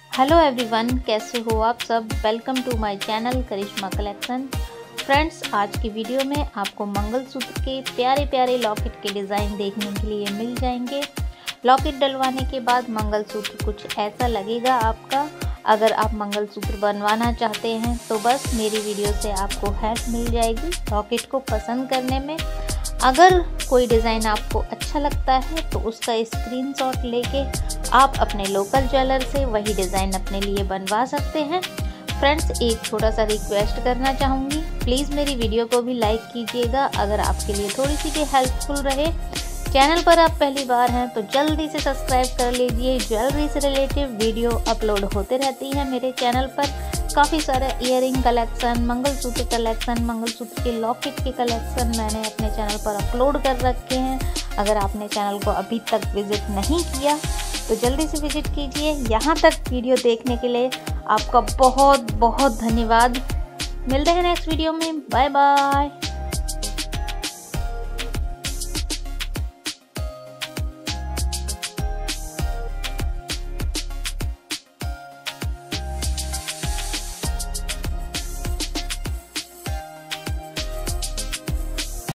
Hello everyone, कैसे हो आप सब। Welcome to my channel Karishma collection. Friends, आज की वीडियो में आपको मंगलसूत्र के प्यारे प्यारे लॉकेट के डिज़ाइन देखने के लिए मिल जाएंगे। लॉकेट डलवाने के बाद मंगलसूत्र कुछ ऐसा लगेगा आपका। अगर आप मंगलसूत्र बनवाना चाहते हैं तो बस मेरी वीडियो से आपको हेल्प मिल जाएगी लॉकेट को पसंद करने में। अगर कोई डिज़ाइन आपको अच्छा लगता है तो उसका स्क्रीनशॉट लेके आप अपने लोकल ज्वेलर से वही डिज़ाइन अपने लिए बनवा सकते हैं। फ्रेंड्स, एक छोटा सा रिक्वेस्ट करना चाहूँगी, प्लीज़ मेरी वीडियो को भी लाइक कीजिएगा अगर आपके लिए थोड़ी सी भी हेल्पफुल रहे। चैनल पर आप पहली बार हैं तो जल्दी से सब्सक्राइब कर लीजिए। ज्वेलरी से रिलेटिव वीडियो अपलोड होते रहती है मेरे चैनल पर। काफ़ी सारे earring collection, mangalsutra collection, mangalsutra के लॉकेट के कलेक्शन मैंने अपने चैनल पर अपलोड कर रखे हैं। अगर आपने चैनल को अभी तक विज़िट नहीं किया तो जल्दी से विज़िट कीजिए। यहाँ तक वीडियो देखने के लिए आपका बहुत बहुत धन्यवाद। मिलते हैं नेक्स्ट वीडियो में। Bye bye.